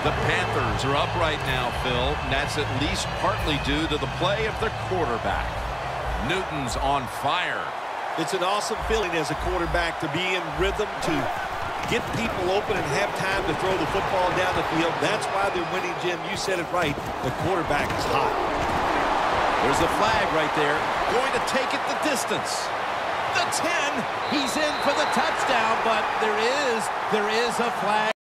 The Panthers are up right now, Phil, and that's at least partly due to the play of their quarterback. Newton's on fire. It's an awesome feeling as a quarterback to be in rhythm, to get people open and have time to throw the football down the field. That's why they're winning, Jim. You said it right. The quarterback is hot. There's a flag right there. Going to take it the distance. The 10. He's in for the touchdown, but there is a flag